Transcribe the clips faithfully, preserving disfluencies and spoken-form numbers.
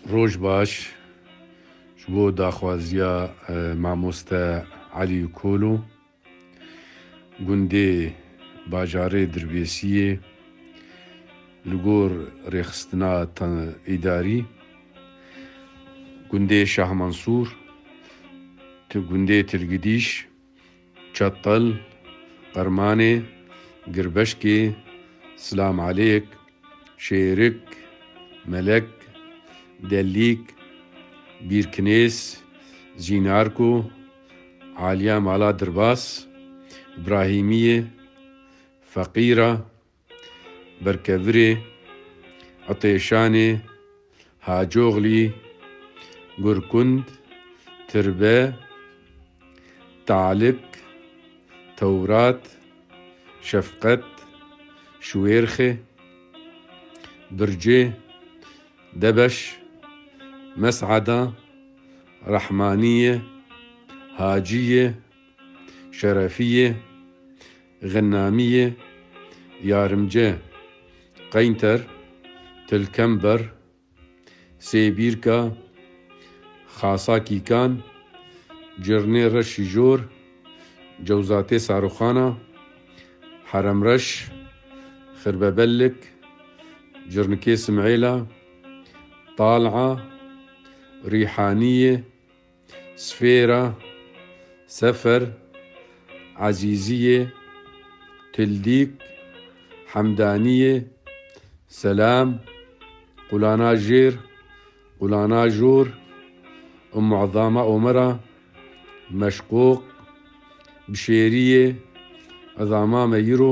ڕۆژ باش ji bo daxwaziya mamoste Elî Kol û gundê bajarê Dirbêsiyê li gor rêxistina îdarî, gundê Şahmansûr, gundê Tilgidîş, Çetel, Qermanê, Girbeşkê, Silam Alêk, Şêrik, Melek, Delîk, Bîrkinês, Zînarko, Aliya Mala Dirbas, İbrahîmiyê, Feqîra, Berkevirê, Etêşanê, Hacoxlî, Gurkund, Tirbe, Talik, Tewrat, Şefqet, Şwêrxê, Bircê, Debeş, Mes'ada, Rehmaniyê, Haciyê, Şerefiyê, Ğennamiyê, Yarımce, Qeynter, Tilkember, Sêbîrka, Xasa Kîkan, Cirnê Reşî Jor, Cewzatê Saroxana, Heremreş, Xirbebellik, Cirnikê Simêla, Tal'a, Rîhaniyê, Sfêra, Sefer, Ezîziyê, Tildîk, Hemdaniyê, Selam, Qulana Jêr, Qulana Jor, Ummu'ezama Omera, Meşkûk, Bişêriyê, Ezama Meyîro,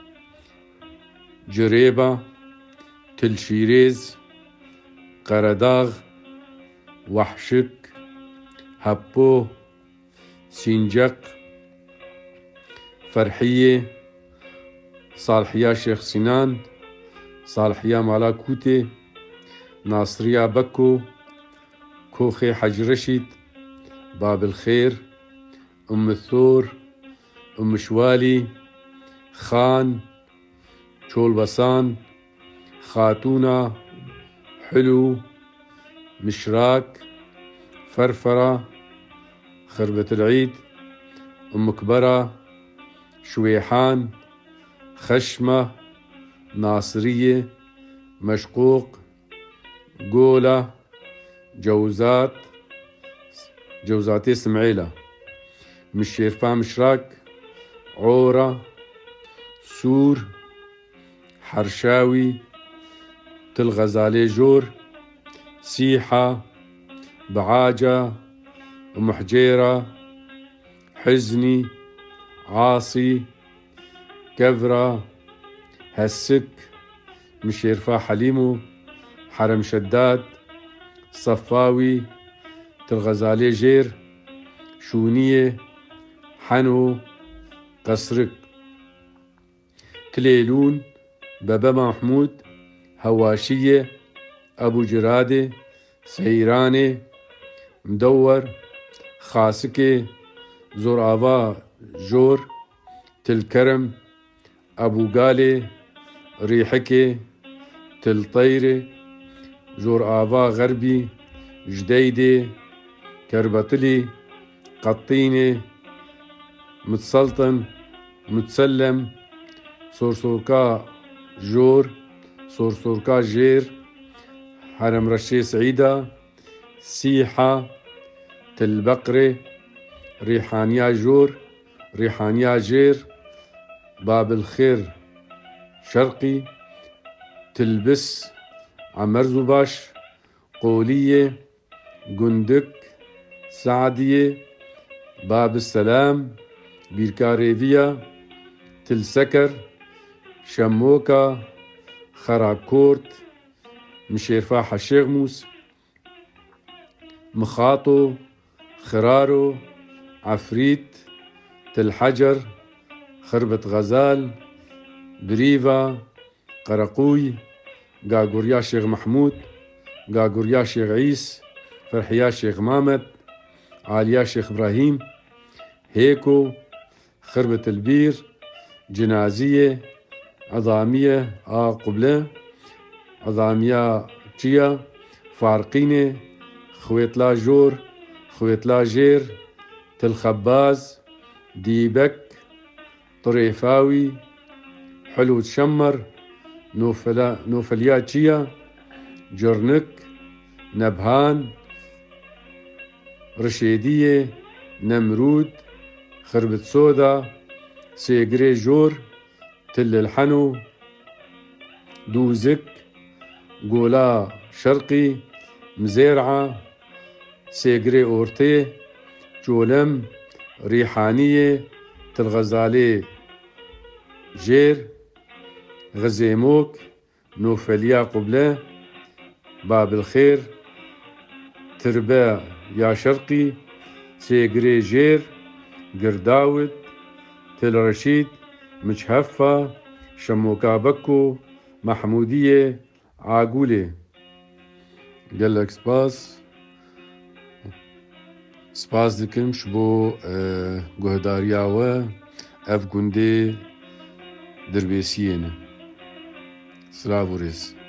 Cirêba, Tilşîrêz, Qeredağ, Wehşik, Heppo, Sîncek, Ferhiyê, Salihiya Şêx Sînan, Salihiya Mala Kûtê, Nasiriya Bekko, Koxê Hacı Reşîd, Babilxêr, Ummithor, Ummişwalî, Xan, Çolbesan, Xatûna, Hulû, Mişrak, Ferfera, Xirbetil'îd, Ummukbera, Şwêhan, Xeşme, Nasiriyê, Meşkûk, Gola, Cewzat, Cewzatê Simêla, Mişêrfa Mişrak, Ora, Sûr, Herşawî, Tilxezalê Jor, Sîha, Biaca, Umuhcêra, Hiznî, Asî, Kevra, Hessik, Mişêrfa Helîmo, Heremşeddad, Sefawî, Tilxezalê Jêr, Şûniyê, Heno, Qesrik, Tilêlûn, Bebe Mahmûd, Hewaşiyê, Ebuciradê, Seyranê, Mdewwer, Xasikê, Zorava Jor, Tilkerem, Ebugalê, Rîhikê, Tilteyrê, Zorava Gerbî, Jdeydê, Kerbetilî, Qattînê, Mitseltin, Mitsellem, Sorsorka Jor, Sorsorka Jêr, Heremreşê Sîda, Sîha, Tilbeqrê, Rîhaniya Jor, Rîhaniya Jêr, Babilxêr Şerqî, Tilbis, Emerzûbaş, Qoliyê, Gundik, Saediyê, Babiselam, Bîrkarêviya, Tilseker, Şemmoka, Xerakort, Mişêrfa Heşêxmûs, Mixato, Xiraro, Efrît, Tilhecer, Xirbet Xezal, Birîva, Qereqûy, Gaguriya Şêx Mehmûd, Gaguriya Şêx Îs, Ferhiya Şêx Mamed, Aliya Şêx İbrahîm, Hêko, Xirbetilbîr, Cinaziyê, Ezamiye a Quble, Ezamiya Çiya, فارقيني خويتلا جور خويتلا جير تلخباز ديبك طريفاوي حلو تشمر نوفلا نوفلياتشيا جرنك نبهان رشيدية نمرود خربت سودا سيجري جور تل الحنو دوزك قولا شرقي مزيرعة سيجري أورتي جولم ريحانية تلغزالي جير غزيموك نوفليا قبله باب الخير تربا يا شرقي سيجري جير قرداود تل رشيد مجهفة شموكا بكو محمودية عاقولة قال لك سباس سپاس دکم شبو گهداریاوه اف گنده دربیسیینه سلاو ریس